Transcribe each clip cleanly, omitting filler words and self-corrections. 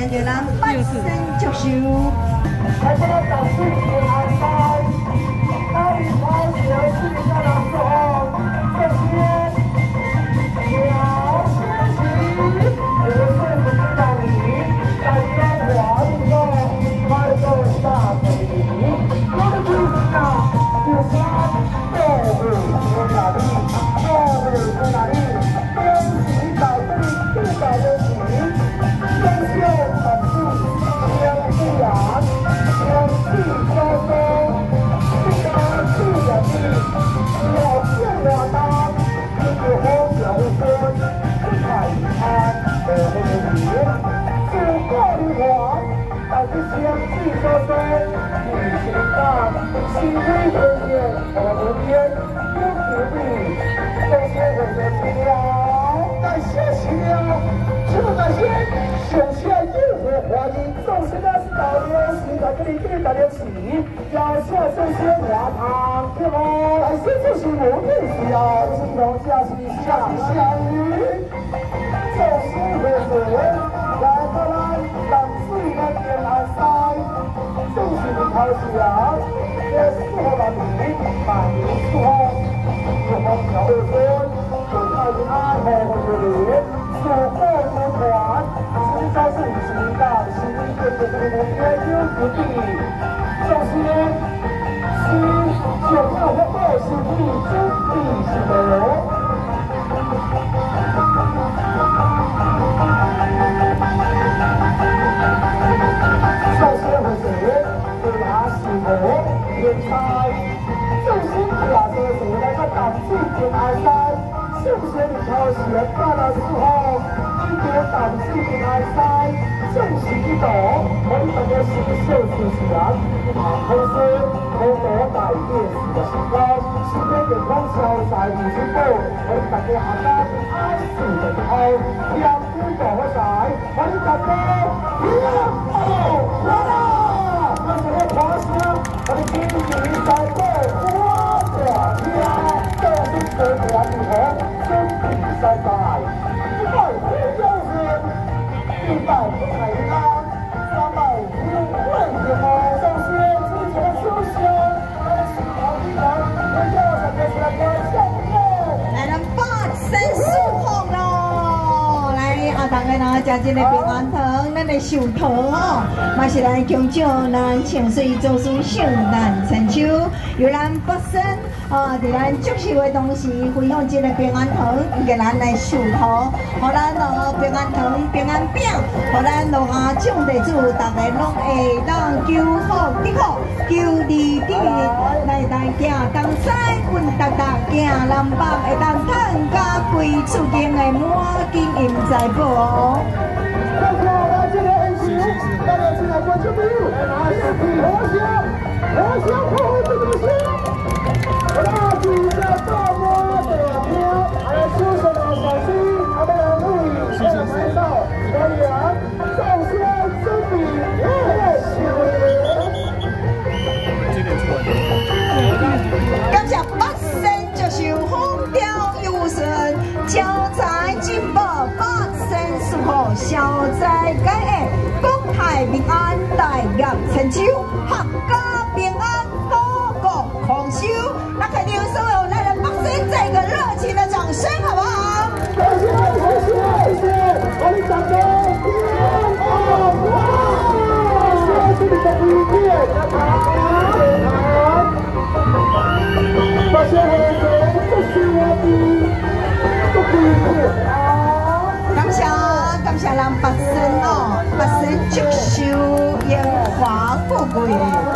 叫咱八仙祝寿。 还不能搞自己的安排，那里跑起来是比较难做，这些小事情，我是不知道你，但愿我能够快乐大美丽。我的故事啊，就是动物在哪里，动物在哪里，天洗澡这里最早的洗，天秀本地，天不然。天气高高，这个气的地，我见了他，就是好小孙，不太安的那个鱼，是过的黄，但是天气高高，雨情大，心灰意冷，我天，不吉利，这些我就知了，感谢奇了，这么感谢，首先任何怀疑，首先呢是导游。在这里大家起，要下这些华汤，对吗？来，先就是我们需要金融下去下雨，就是会来到来冷水的天安山，就是你开始啊，这四号大米，大米四号，四号小二孙，最开始安好的这里，所过的团，其实招是五十大，是一个这个我们有土地。首先，是九号或二十地真地是的。首先会是对牙是我天才，首先牙这个是那个大水平安山，首先你挑选干的时候，一点大水平安山。就是一道，我们大家是小主持人，同时我改变时的时光，今天健康消灾五十步，我们大家下单安事的时候，天天做好晒，我们大家来啦！我们的花香，我们今年在做花quả天，这是最管理好，真比赛赛，一百分就是一百分。 大家呢，食这个平安汤，咱来寿桃哦，嘛是来强奖咱清水做出圣诞千秋，由咱北省伫咱祝寿的同时，分享这个平安汤，给咱来寿桃，互咱平安汤、平安饼，互咱落下奖地主，大家拢会当求福得福，求利得利，来大行东西，稳达达行南北，会当趁家贵厝金的满金银财宝。 大家来这个 NCU， 大家进来关注没有？拿下火香，火香火这个香，那几个大妈的票，还有叔叔的小心，他们的录影，还有拍照，表演，首先真比热感谢北省祝寿风调雨顺，招财进宝。消灾解厄，国泰民安，大业千秋，阖家平安，五谷丰收。那肯定所有来人北省这个热情的掌声，好不好？ 谢谢，谢谢，我们掌声，谢谢你的鼓励，大家好，这是我的鼓励。 感谢咱北省哦，北省祝寿荣华富贵。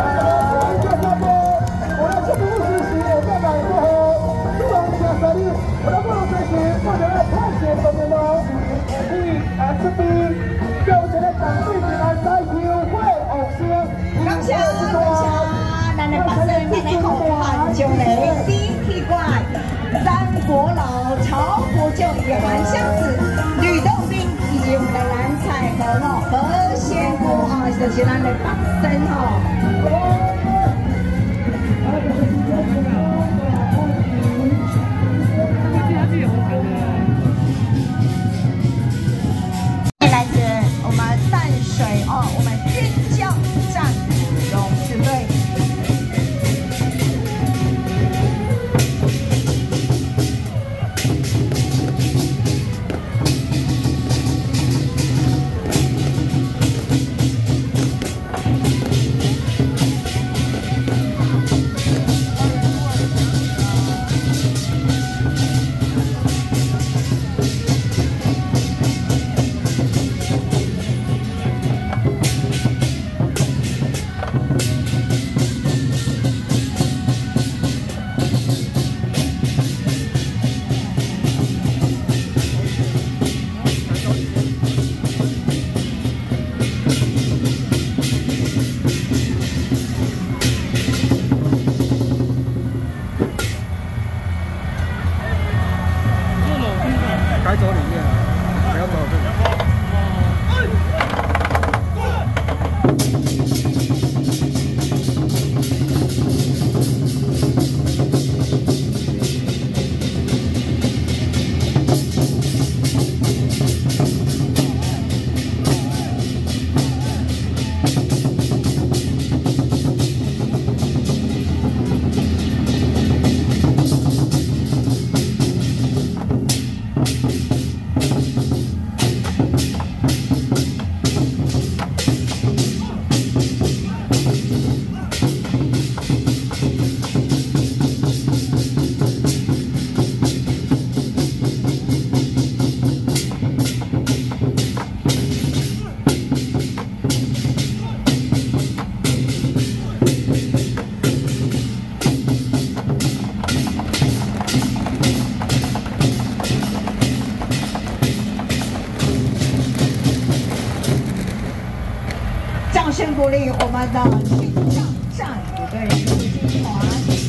我要这个故事是我在买过后，希望下山里，我的梦想是或者探险什么的，所以这边有这个长辈进来在优惠偶像。 感谢，咱的北省咱的好汉将来第一怪，三国老曹国舅野蛮箱子，吕洞宾。以我们的蓝采和何仙姑就是咱的北省来自我们淡水声鼓励我们的新上战鼓队入军团。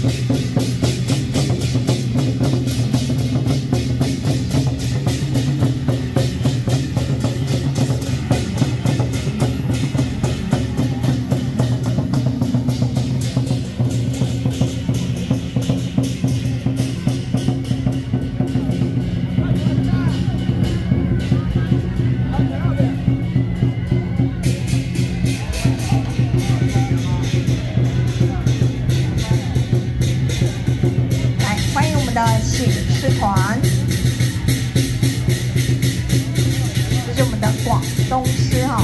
醒狮团，这是我们的广东狮哈。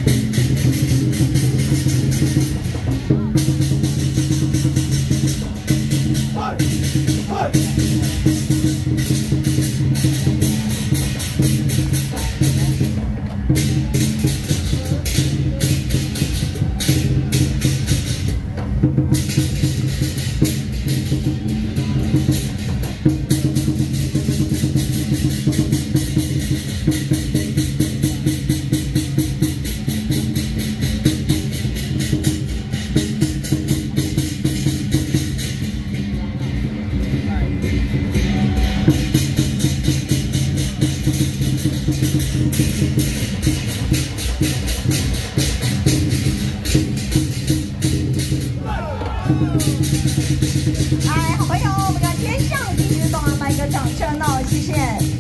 哎，好朋友，我们的天象继续帮我们一个掌声哦，谢谢。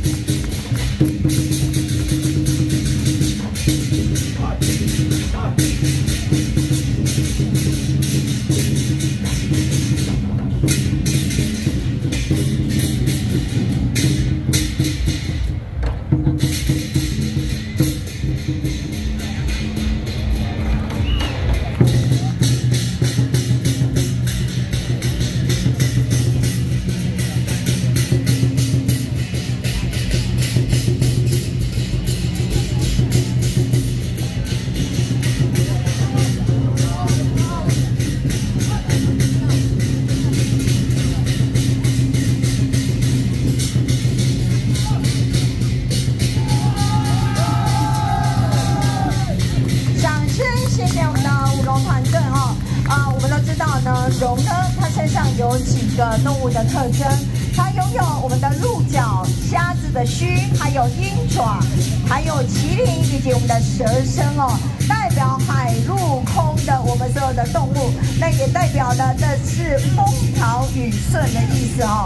龙呢，它身上有几个动物的特征，它拥有我们的鹿角、虾子的须，还有鹰爪，还有麒麟以及我们的蛇身哦，代表海陆空的我们所有的动物，那也代表的这是风调雨顺的意思哦。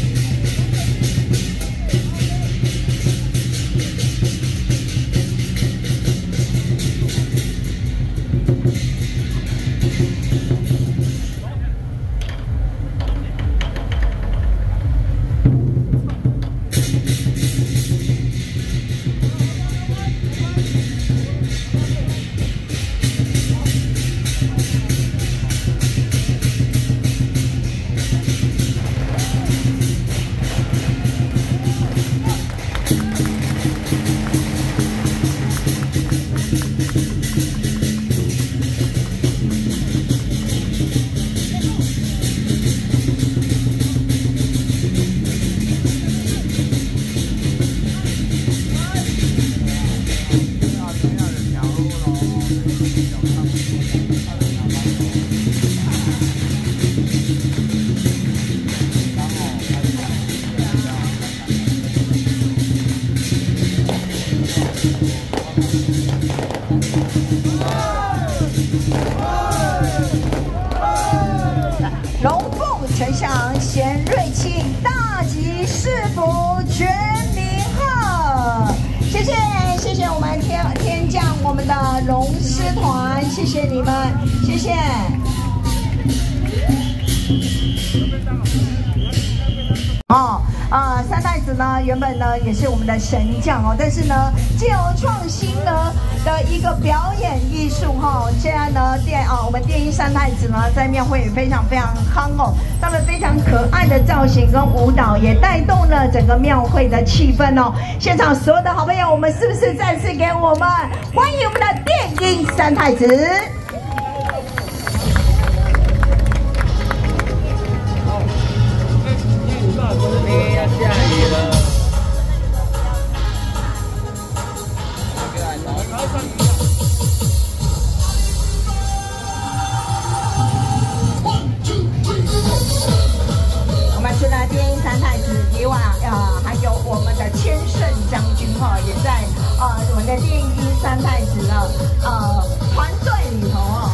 龙凤呈祥，显瑞气，大吉是福，全民贺！谢谢谢谢我们天将我们的龙狮团，谢谢你们，谢谢。三太子呢，原本呢也是我们的神将哦，但是呢，借由创新呢的一个表演艺术哈，现在呢我们电音三太子呢在庙会也非常夯哦，他们非常可爱的造型跟舞蹈也带动了整个庙会的气氛哦。现场所有的好朋友，我们是不是再次给我们欢迎我们的电音三太子？ 下雨了。 的电音三太子的团队里头哦。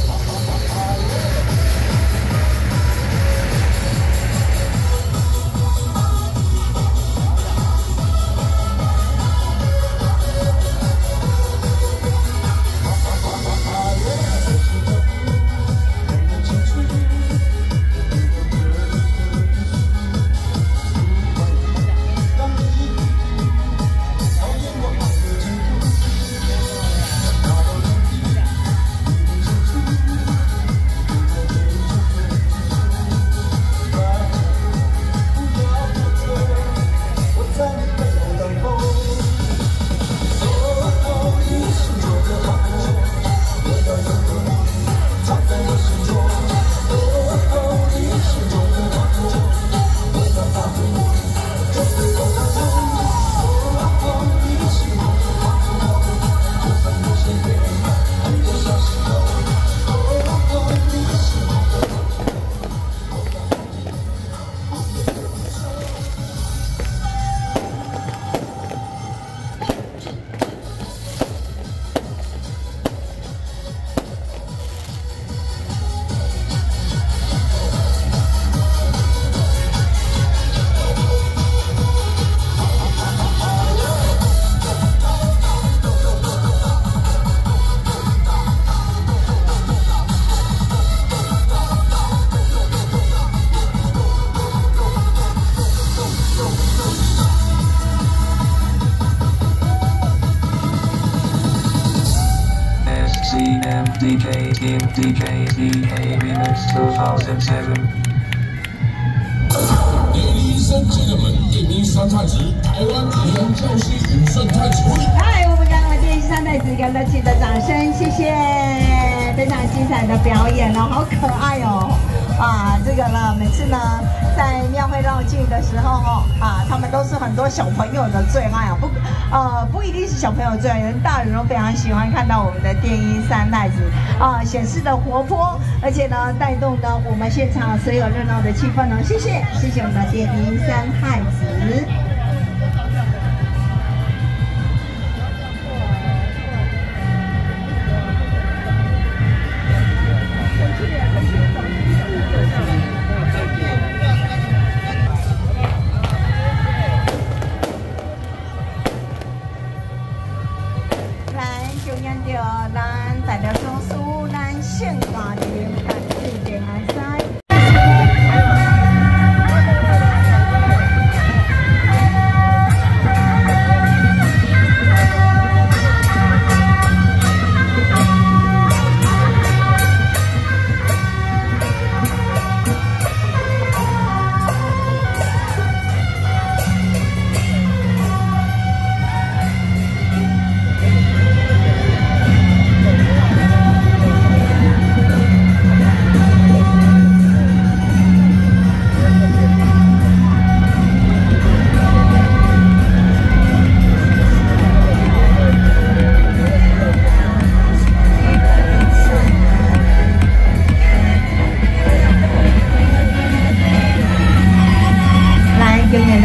DK Team DK Remix 2007。 Ladies and gentlemen，电音三太子，台湾语言教师允盛太子。 嗨，我们刚刚电音三太子给热情的掌声，谢谢，非常精彩的表演哦，好可爱哦。啊，这个呢，每次呢在庙会绕境的时候哦，他们都是很多小朋友的最爱啊，不一定是小朋友最爱，连大人都非常喜欢看到我们的电音三太子显示的活泼，而且呢带动呢我们现场所有热闹的气氛哦，谢谢我们的电音三太子。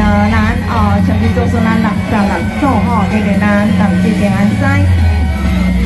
做出咱人造人做吼，给咱同志平安知。